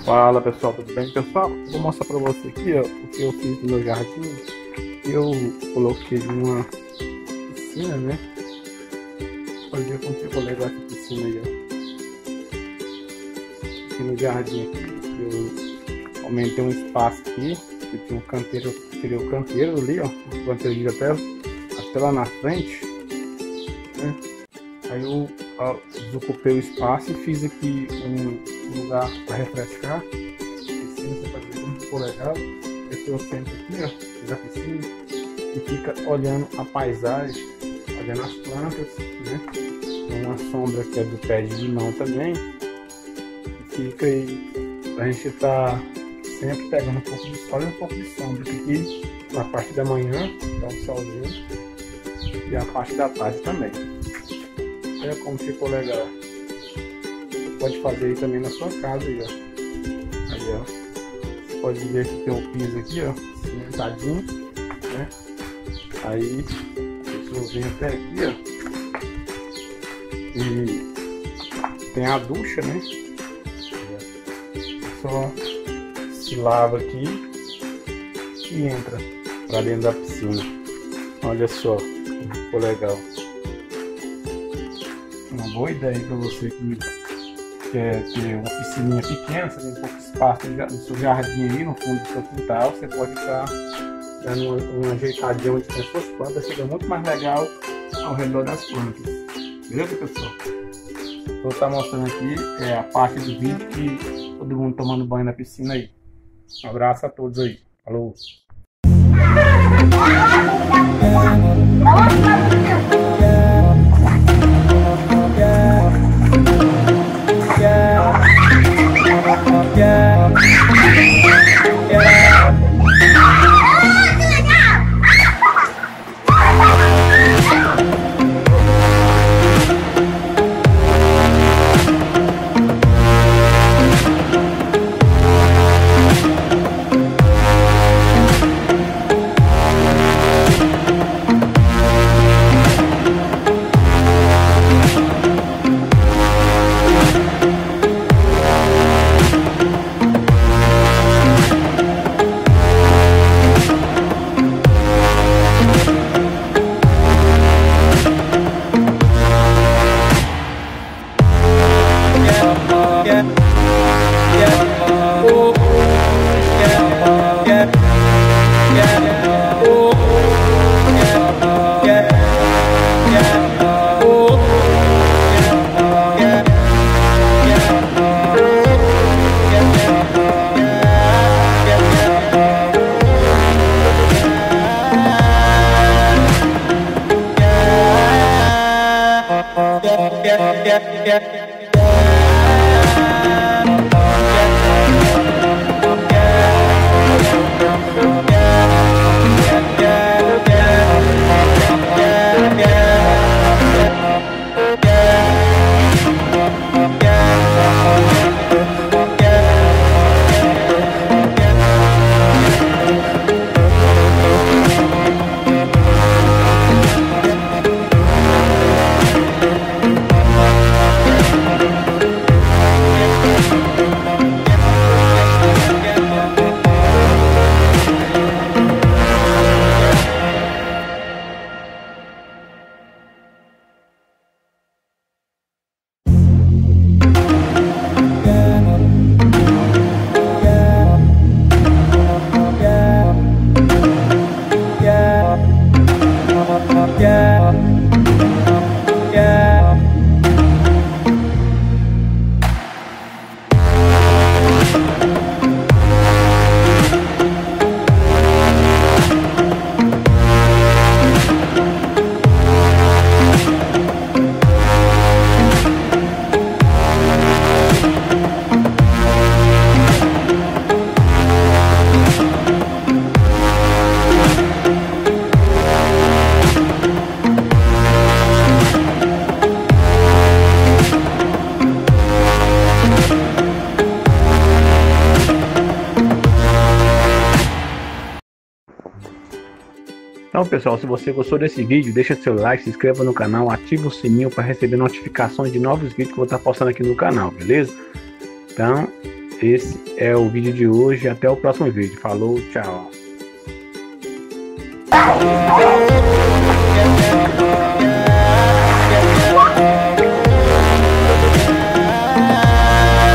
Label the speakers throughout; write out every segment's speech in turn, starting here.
Speaker 1: Fala pessoal, tudo bem? Pessoal, vou mostrar para você aqui ó, o que eu fiz no meu jardim. Eu coloquei uma piscina, né? Pode ver como ficou legal essa piscina aí, ó. Aqui no jardim aqui, eu aumentei um espaço aqui, que tinha um canteiro, tirei o canteiro ali, ó, o canteiro até lá na frente, né? Aí eu desocupei o espaço e fiz aqui um lugar para refrescar. Piscina, você pode ver como ficou legal. A pessoa senta aqui, ó, na piscina e fica olhando a paisagem, olhando as plantas, né? Tem uma sombra que é do pé de limão também. E fica aí, a gente tá sempre pegando um pouco de sol e um pouco de sombra. Aqui na parte da manhã, dá um solzinho, e a parte da tarde também. Olha como ficou legal. Você pode fazer aí também na sua casa aí, ó. Aí, ó. Você pode ver que tem um piso aqui, ó, cimentadinho, né? Aí a pessoa vem até aqui, ó. E tem a ducha, né? Só se lava aqui e entra pra dentro da piscina. Olha só, ficou legal. Uma boa ideia para você que quer ter uma piscininha pequena, você tem pouco espaço no seu jardim aí, no fundo do seu quintal, você pode estar dando uma ajeitadinha onde tem suas plantas, fica muito mais legal ao redor das plantas. Beleza, pessoal? Vou estar mostrando aqui a parte do vídeo que todo mundo tomando banho na piscina aí. Um abraço a todos aí. Falou! Então pessoal, se você gostou desse vídeo, deixa seu like, se inscreva no canal, ativa o sininho para receber notificações de novos vídeos que eu vou estar postando aqui no canal, beleza? Então, esse é o vídeo de hoje. Até o próximo vídeo. Falou, tchau.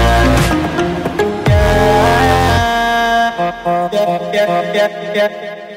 Speaker 2: Yeah.